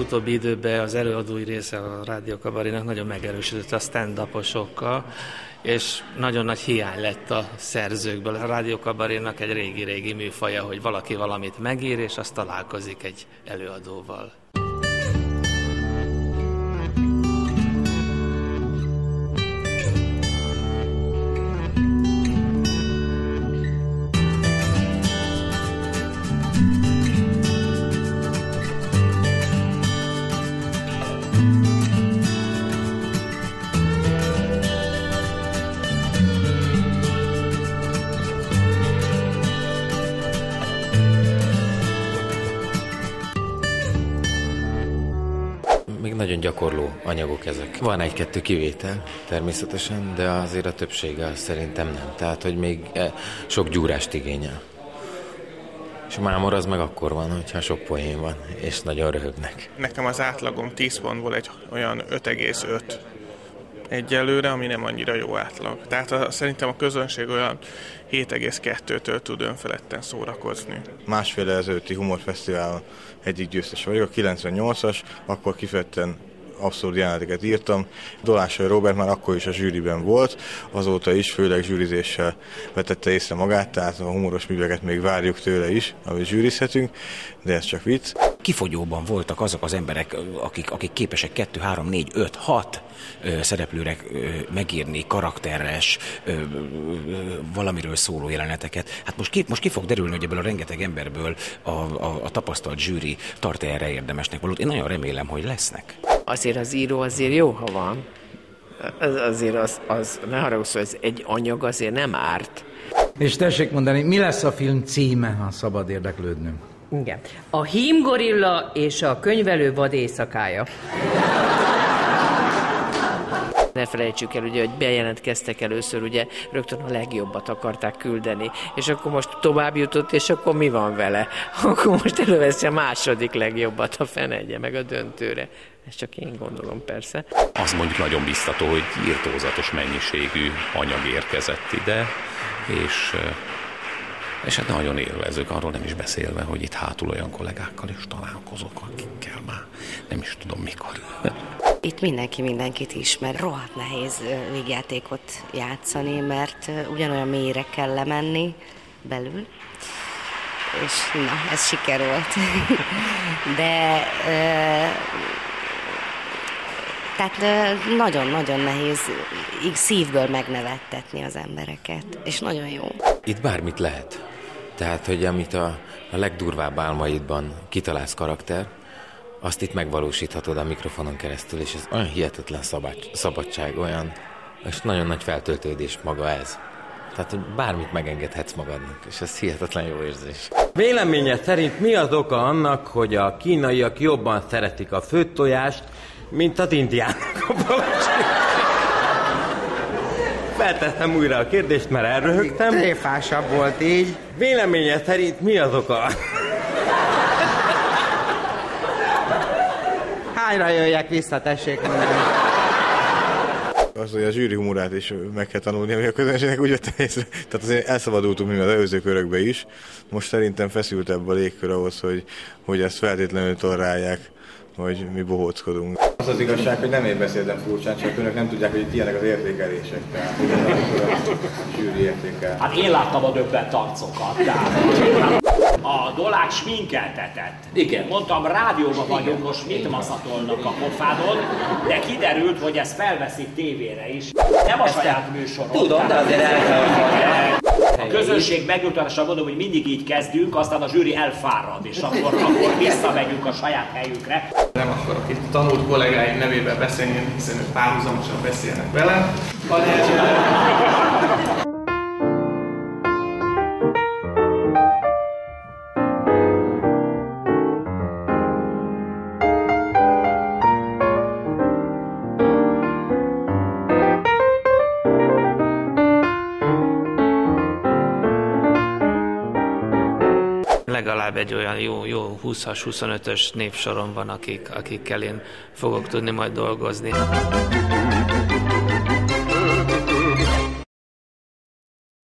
utóbbi időben az előadói része a Rádió Kabarénak nagyon megerősödött a stand-uposokkal, és nagyon nagy hiány lett a szerzőkből. A Rádió Kabarénak egy régi-régi műfaja, hogy valaki valamit megír, és azt találkozik egy előadóval. Nagyon gyakorló anyagok ezek. Van egy-kettő kivétel természetesen, de azért a többsége szerintem nem. Tehát, hogy még sok gyúrást igényel. És a mámor az meg akkor van, hogyha sok poén van, és nagyon röhögnek. Nekem az átlagom 10 pontból egy olyan 5,5 egyelőre, ami nem annyira jó átlag. Tehát szerintem a közönség olyan 7,2-től tud önfeledten szórakozni. Másfél ezelőtti humorfesztivál egyik győztes vagyok, a 98-as, akkor kifejezetten abszurd jeleneteket írtam. Dolással Róbert már akkor is a zsűriben volt, azóta is főleg zsűrizéssel vetette észre magát, tehát a humoros műveket még várjuk tőle is, ahogy zsűrizhetünk, de ez csak vicc. Kifogyóban voltak azok az emberek, akik képesek 2, 3, 4, 5, 6 szereplőre megírni karakteres, valamiről szóló jeleneteket. Hát most ki fog derülni, hogy ebből a rengeteg emberből a tapasztalt zsűri tart erre érdemesnek valót. Én nagyon remélem, hogy lesznek. Azért az író azért jó, ha van. Azért az ne haragudsz, ez egy anyag azért nem árt. És tessék mondani, mi lesz a film címe, ha szabad érdeklődnöm? Igen. A hímgorilla és a könyvelő vad éjszakája. Ne felejtsük el, ugye, hogy bejelentkeztek először, ugye rögtön a legjobbat akarták küldeni, és akkor most tovább jutott, és akkor mi van vele? Akkor most előveszi a második legjobbat, a fenegye meg a döntőre. Ezt csak én gondolom persze. Az mondjuk nagyon biztató, hogy irtózatos mennyiségű anyag érkezett ide, és hát nagyon élvezők, arról nem is beszélve, hogy itt hátul olyan kollégákkal is találkozok, akikkel már nem is tudom mikor. Itt mindenki mindenkit ismer. Rohadt nehéz vígjátékot játszani, mert ugyanolyan mélyre kell lemenni belül, és na, ez siker volt. De tehát nagyon-nagyon nehéz szívből megnevettetni az embereket, és nagyon jó. Itt bármit lehet. Tehát, hogy amit a legdurvább álmaidban kitalálsz karakter, azt itt megvalósíthatod a mikrofonon keresztül, és ez olyan hihetetlen szabadság, olyan, és nagyon nagy feltöltődés maga ez. Tehát, hogy bármit megengedhetsz magadnak, és ez hihetetlen jó érzés. Véleménye szerint mi az oka annak, hogy a kínaiak jobban szeretik a főtt tojást, mint az indiánok a palacsinát? Feltettem újra a kérdést, mert elröhögtem. Tréfásabb volt így. Véleménye szerint mi az oka? Hányra jöjjek vissza, tessék mondani. Az, hogy a zsűri humorát is meg kell tanulni, ami a közönségnek úgy vette észre. Tehát azért elszabadultunk mi az előző körökbe is. Most szerintem feszültebb a légkör ahhoz, hogy ezt feltétlenül tolerálják, hogy mi bohóckodunk. Az az igazság, hogy nem én beszéltem furcsán, csak önök nem tudják, hogy itt ilyenek az értékelések. Tehát, a zsűri értékel. Hát én láttam a döbbent arcokat, tehát a Dolák sminkeltetett. Igen. Mondtam, rádióban vagyok, most mit maszatolnak a pofádon, de kiderült, hogy ez felveszik tévére is. Nem a saját műsoron. Tudom, de azért el kell. A közönség megnyugtatással mondom, hogy mindig így kezdünk, aztán a zsűri elfárad, és akkor visszamegyünk a saját helyünkre. Nem akarok itt tanult kollégáim nevében beszélni, hiszen ők párhuzamosan beszélnek velem. Legalább egy olyan jó 20-as, 25-ös névsorom van, akikkel én fogok tudni majd dolgozni.